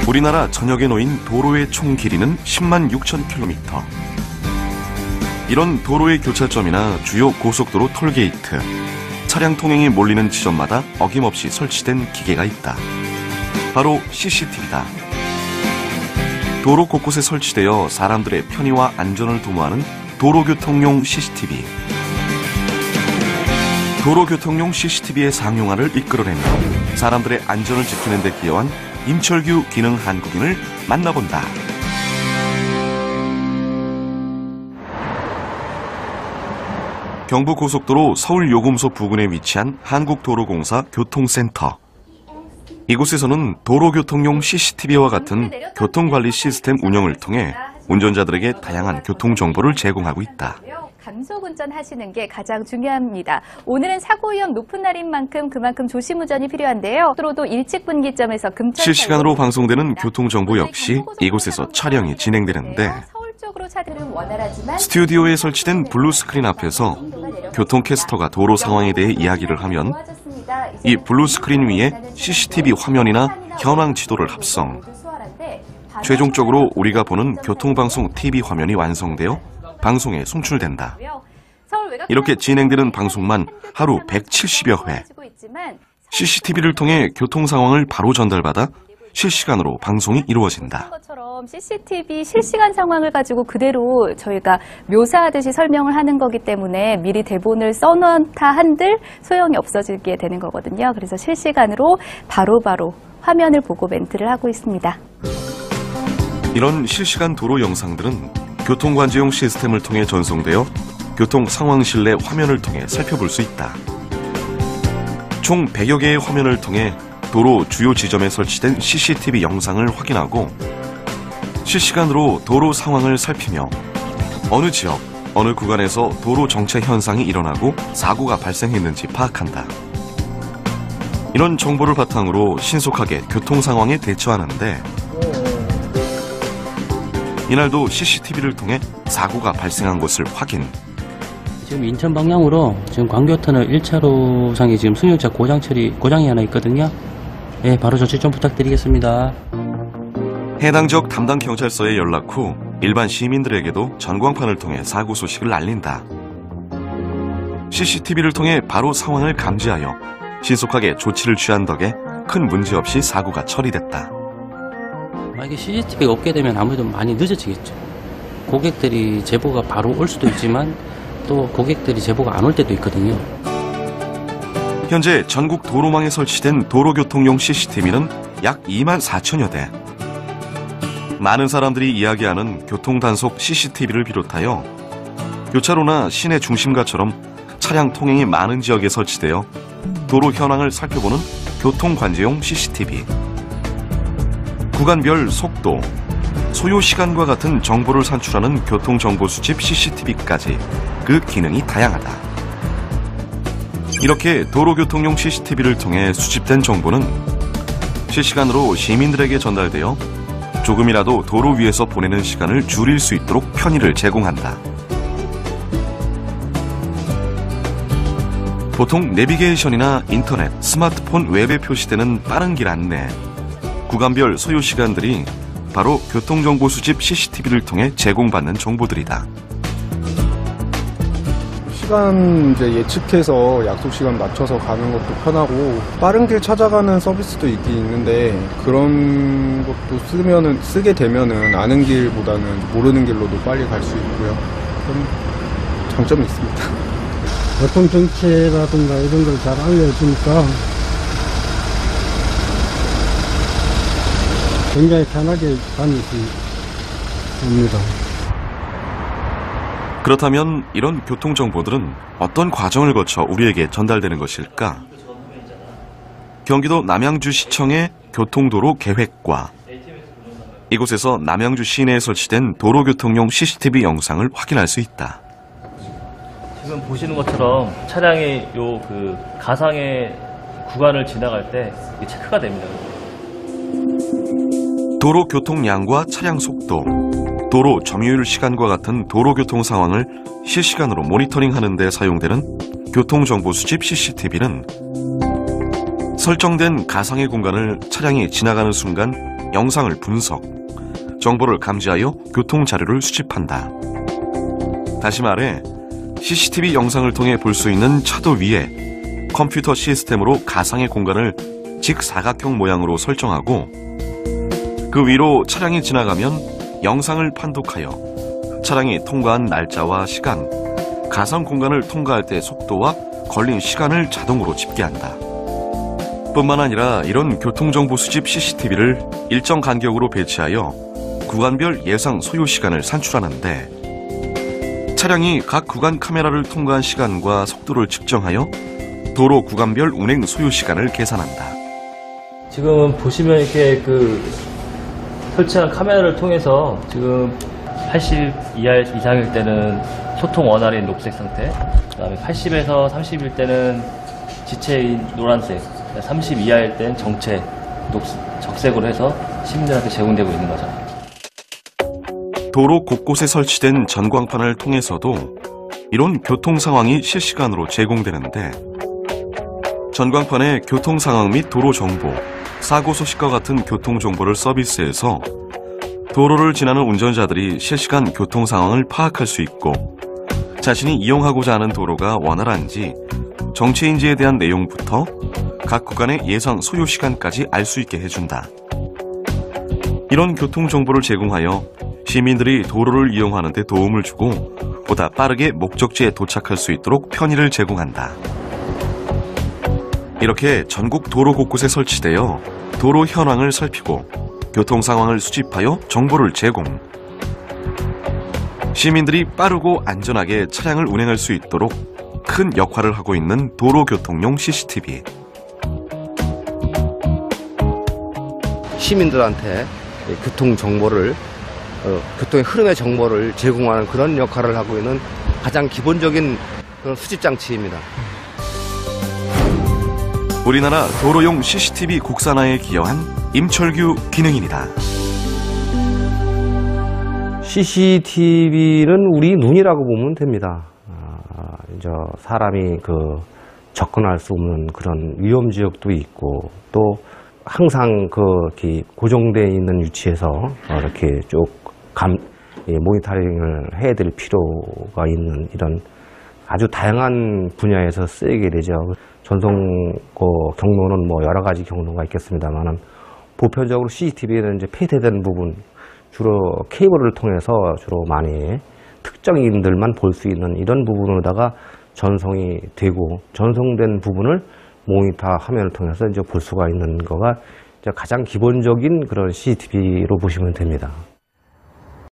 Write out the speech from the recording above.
우리나라 전역에 놓인 도로의 총 길이는 10만 6천 킬로미터. 이런 도로의 교차점이나 주요 고속도로 톨게이트, 차량 통행이 몰리는 지점마다 어김없이 설치된 기계가 있다. 바로 CCTV다. 도로 곳곳에 설치되어 사람들의 편의와 안전을 도모하는 도로교통용 CCTV. 도로교통용 CCTV의 상용화를 이끌어내며 사람들의 안전을 지키는 데 기여한 임철규 기능 한국인을 만나본다. 경부고속도로 서울요금소 부근에 위치한 한국도로공사 교통센터. 이곳에서는 도로교통용 CCTV와 같은 교통관리 시스템 운영을 통해 운전자들에게 다양한 교통정보를 제공하고 있다. 감속 운전하시는 게 가장 중요합니다. 오늘은 사고 위험 높은 날인 만큼 그만큼 조심 운전이 필요한데요. 도로도 일찍 분기점에서 금천 실시간으로 방송되는 교통정보 역시 이곳에서 촬영이 진행되는데 스튜디오에 설치된 블루스크린 앞에서 교통캐스터가 도로 상황에 대해 이야기를 하면 이 블루스크린 위에 CCTV 화면이나 현황 지도를 합성. 최종적으로 우리가 보는 교통방송 TV 화면이 완성되어 방송에 송출된다. 이렇게 진행되는 방송만 하루 170여 회. CCTV를 통해 교통 상황을 바로 전달받아 실시간으로 방송이 이루어진다. 것처럼 CCTV 실시간 상황을 가지고 그대로 저희가 묘사하듯이 설명을 하는 거기 때문에 미리 대본을 써놓다 한들 소용이 없어지게 되는 거거든요. 그래서 실시간으로 바로바로 화면을 보고 멘트를 하고 있습니다. 이런 실시간 도로 영상들은 교통관제용 시스템을 통해 전송되어 교통 상황실 내 화면을 통해 살펴볼 수 있다. 총 100여 개의 화면을 통해 도로 주요 지점에 설치된 CCTV 영상을 확인하고 실시간으로 도로 상황을 살피며 어느 지역, 어느 구간에서 도로 정체 현상이 일어나고 사고가 발생했는지 파악한다. 이런 정보를 바탕으로 신속하게 교통 상황에 대처하는데 이날도 CCTV를 통해 사고가 발생한 것을 확인. 지금 인천 방향으로 지금 광교터널 1차로상에 지금 승용차 고장이 하나 있거든요. 네, 바로 조치 좀 부탁드리겠습니다. 해당 지역 담당 경찰서에 연락 후 일반 시민들에게도 전광판을 통해 사고 소식을 알린다. CCTV를 통해 바로 상황을 감지하여 신속하게 조치를 취한 덕에 큰 문제 없이 사고가 처리됐다. 만약에 CCTV가 없게 되면 아무래도 많이 늦어지겠죠. 고객들이 제보가 바로 올 수도 있지만 또 고객들이 제보가 안 올 때도 있거든요. 현재 전국 도로망에 설치된 도로교통용 CCTV는 약 2만 4천여 대. 많은 사람들이 이야기하는 교통단속 CCTV를 비롯하여 교차로나 시내 중심가처럼 차량 통행이 많은 지역에 설치되어 도로 현황을 살펴보는 교통관제용 CCTV. 구간별 속도, 소요 시간과 같은 정보를 산출하는 교통정보 수집 CCTV까지 그 기능이 다양하다. 이렇게 도로교통용 CCTV를 통해 수집된 정보는 실시간으로 시민들에게 전달되어 조금이라도 도로 위에서 보내는 시간을 줄일 수 있도록 편의를 제공한다. 보통 내비게이션이나 인터넷, 스마트폰 웹에 표시되는 빠른 길 안내, 구간별 소요 시간들이 바로 교통정보 수집 CCTV를 통해 제공받는 정보들이다. 시간 이제 예측해서 약속 시간 맞춰서 가는 것도 편하고 빠른 길 찾아가는 서비스도 있긴 있는데 그런 것도 쓰게 되면은 아는 길보다는 모르는 길로도 빨리 갈 수 있고요. 그런 장점이 있습니다. 교통 정체라든가 이런 걸 잘 알려주니까 굉장히 편하게 다닐 수 있습니다. 그렇다면 이런 교통정보들은 어떤 과정을 거쳐 우리에게 전달되는 것일까? 경기도 남양주시청의 교통도로 계획과 이곳에서 남양주 시내에 설치된 도로교통용 CCTV 영상을 확인할 수 있다. 지금 보시는 것처럼 차량이 가상의 구간을 지나갈 때 체크가 됩니다. 도로 교통량과 차량 속도, 도로 점유율 시간과 같은 도로교통 상황을 실시간으로 모니터링하는 데 사용되는 교통정보 수집 CCTV는 설정된 가상의 공간을 차량이 지나가는 순간 영상을 분석, 정보를 감지하여 교통 자료를 수집한다. 다시 말해 CCTV 영상을 통해 볼 수 있는 차도 위에 컴퓨터 시스템으로 가상의 공간을 직사각형 모양으로 설정하고 그 위로 차량이 지나가면 영상을 판독하여 차량이 통과한 날짜와 시간, 가상 공간을 통과할 때 속도와 걸린 시간을 자동으로 집계한다. 뿐만 아니라 이런 교통정보 수집 CCTV를 일정 간격으로 배치하여 구간별 예상 소요 시간을 산출하는데 차량이 각 구간 카메라를 통과한 시간과 속도를 측정하여 도로 구간별 운행 소요 시간을 계산한다. 지금 보시면 이렇게 설치한 카메라를 통해서 지금 80 이상일 때는 소통 원활인 녹색 상태, 그다음에 80에서 30일 때는 지체인 노란색, 30 이하일 때는 정체, 적색으로 해서 시민들한테 제공되고 있는 거죠. 도로 곳곳에 설치된 전광판을 통해서도 이런 교통 상황이 실시간으로 제공되는데 전광판의 교통 상황 및 도로 정보, 사고 소식과 같은 교통 정보를 서비스해서 도로를 지나는 운전자들이 실시간 교통 상황을 파악할 수 있고 자신이 이용하고자 하는 도로가 원활한지 정체인지에 대한 내용부터 각 구간의 예상 소요 시간까지 알 수 있게 해준다. 이런 교통 정보를 제공하여 시민들이 도로를 이용하는 데 도움을 주고 보다 빠르게 목적지에 도착할 수 있도록 편의를 제공한다. 이렇게 전국 도로 곳곳에 설치되어 도로 현황을 살피고 교통 상황을 수집하여 정보를 제공. 시민들이 빠르고 안전하게 차량을 운행할 수 있도록 큰 역할을 하고 있는 도로교통용 CCTV. 시민들한테 교통 정보를 교통의 흐름의 정보를 제공하는 그런 역할을 하고 있는 가장 기본적인 그런 수집 장치입니다. 우리나라 도로용 CCTV 국산화에 기여한 임철규 기능인이다. CCTV는 우리 눈이라고 보면 됩니다. 이제 사람이 접근할 수 없는 그런 위험 지역도 있고 또 항상 이렇게 고정되어 있는 위치에서 이렇게 쭉 모니터링을 해야 될 필요가 있는 이런 아주 다양한 분야에서 쓰이게 되죠. 전송 경로는 여러 가지 경로가 있겠습니다만은 보편적으로 CCTV에는 이제 폐쇄된 부분, 주로 케이블을 통해서 주로 많이 특정인들만 볼 수 있는 이런 부분으로다가 전송이 되고 전송된 부분을 모니터 화면을 통해서 이제 볼 수가 있는 거가 이제 가장 기본적인 그런 CCTV로 보시면 됩니다.